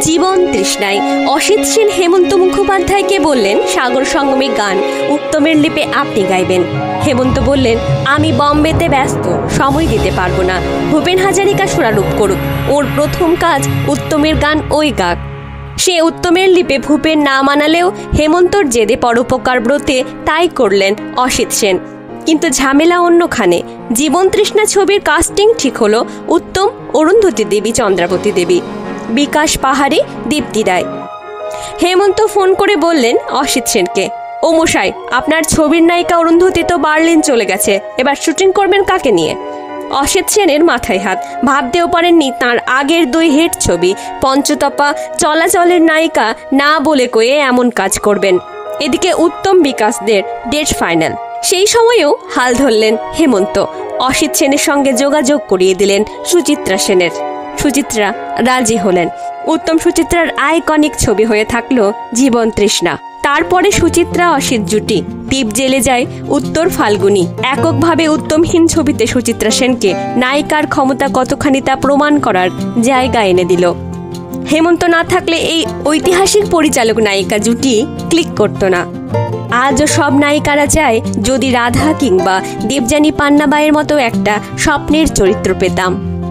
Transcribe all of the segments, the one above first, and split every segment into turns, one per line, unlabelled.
জীবন তৃষ্ণায় অসিত সেন হেমন্ত মুখোপাধ্যায়কে বললেন সাগর সঙ্গমে গান উত্তমের লিপে আপনি গাইবেন। হেমন্ত বললেন, আমি বম্বেতে ব্যস্ত, সময় দিতে পারবো না, ভূপেন হাজারিকা সুরারোপ করুক, ওর প্রথম কাজ উত্তমের গান ওই গাক। সে উত্তমের লিপে ভূপেন না মানালেও হেমন্তর জেদে পরোপকার ব্রতে তাই করলেন অসিত সেন। কিন্তু ঝামেলা অন্যখানে। জীবন তৃষ্ণা ছবির কাস্টিং ঠিক হলো উত্তম, অরুন্ধতী দেবী, চন্দ্রাবতী দেবী, বিকাশ পাহাড়ে, দীপ্তি রায়। হেমন্ত ফোন করে বললেন অসিত সেনকে, ও মশাই, আপনার ছবির নায়িকা অরুন্ধতী তো বার্লিন চলে গেছে, এবার শুটিং করবেন কাকে নিয়ে? অসিত সেনের মাথায় হাত। ভাবতেও পারেননি তাঁর আগের 2 হিট ছবি পঞ্চতপা, চলাচলের নায়িকা না বলে কয়ে এমন কাজ করবেন। এদিকে উত্তম বিকাশদের ডেট ফাইনাল। সেই সময়েও হাল ধরলেন হেমন্ত। অসিত সেনের সঙ্গে যোগাযোগ করিয়ে দিলেন সুচিত্রা সেনের। সুচিত্রা রাজি হলেন। উত্তম সুচিত্রার আইকনিক ছবি হয়ে থাকলো জীবন তৃষ্ণা। তারপরে সুচিত্রা অসিত জুটি দ্বীপ জেলে যায় উত্তর ফাল্গুনি। এককভাবে উত্তমহীন ছবিতে সুচিত্রা সেনকে নায়িকার ক্ষমতা কতখানি তা প্রমাণ করার জায়গা এনে দিল। হেমন্ত না থাকলে এই ঐতিহাসিক পরিচালক নায়িকা জুটি ক্লিক করতো না। আজও সব নায়িকারা চায় যদি রাধা কিংবা দেবযানী পান্নাবাইয়ের মতো একটা স্বপ্নের চরিত্র পেতাম।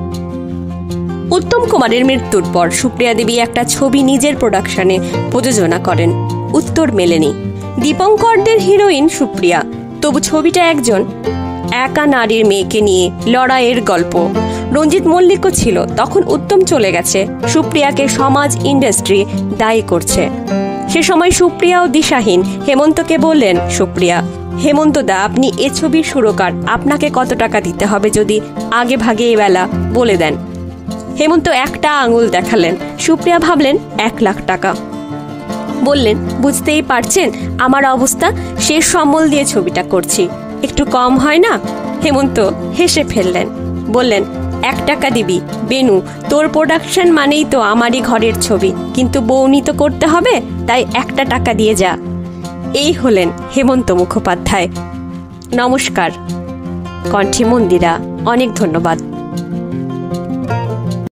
উত্তম কুমারের মৃত্যুর পর সুপ্রিয়া দেবী একটা ছবি নিজের প্রোডাকশনে প্রযোজনা করেন, উত্তর মেলেনি। দীপঙ্করদের হিরোইন সুপ্রিয়া, তবু ছবিটা একজন একা নারীর মেয়েকে নিয়ে লড়াইয়ের গল্প। রঞ্জিত মল্লিকও ছিল, তখন উত্তম চলে গেছে। সুপ্রিয়াকে সমাজ, ইন্ডাস্ট্রি দায়ী করছে। সে সময় সুপ্রিয়াও দিশাহীন। হেমন্তকে বললেন সুপ্রিয়া, হেমন্ত দা, আপনি এ ছবির সুরকার, আপনাকে কত টাকা দিতে হবে যদি আগে ভাগে এবেলা বলে দেন। হেমন্ত একটা আঙুল দেখালেন। সুপ্রিয়া ভাবলেন 1 লাখ টাকা। বললেন, বুঝতেই পারছেন আমার অবস্থা, শেষ সম্বল দিয়ে ছবিটা করছি, একটু কম হয় না? হেমন্ত হেসে ফেললেন, বললেন, 1 টাকা দিবি? বেনু, তোর প্রোডাকশন মানেই তো আমারই ঘরের ছবি, কিন্তু বউনি তো করতে হবে, তাই 1 টাকা দিয়ে যা। এই হলেন হেমন্ত মুখোপাধ্যায়। নমস্কার। কণ্ঠে মন্দিরা, অনেক ধন্যবাদ।